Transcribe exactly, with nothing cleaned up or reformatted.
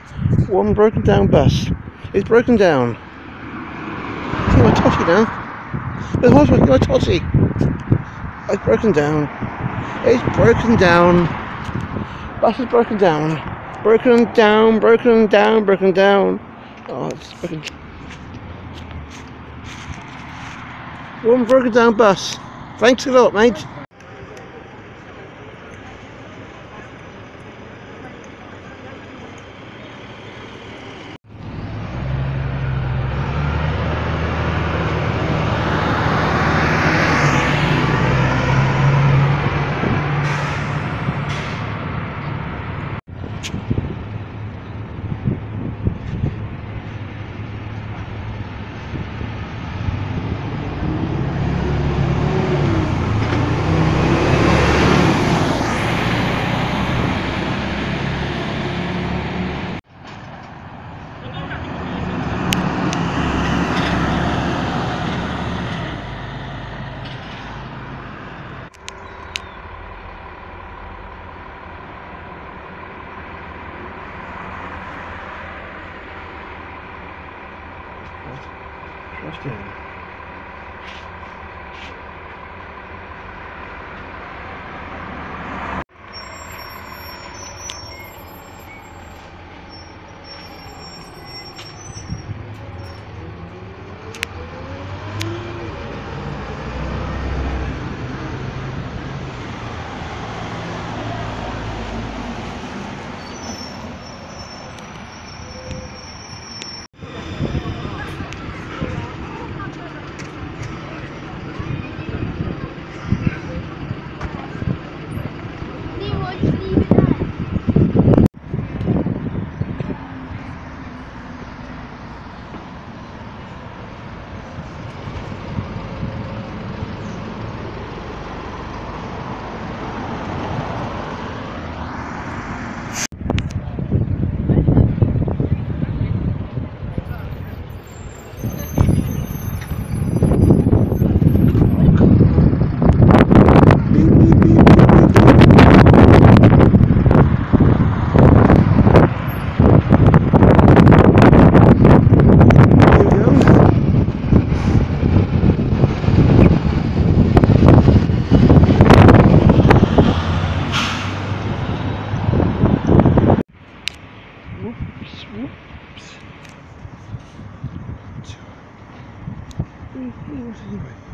One broken down bus. It's broken down. I think my totty now. The hospital, my totty. It's broken down. It's broken down. Bus is broken down. Broken down, broken down, broken down. Oh, it's broken. One broken down bus. Thanks a lot, mate. Trust him. Whoops, whoops. Anyway.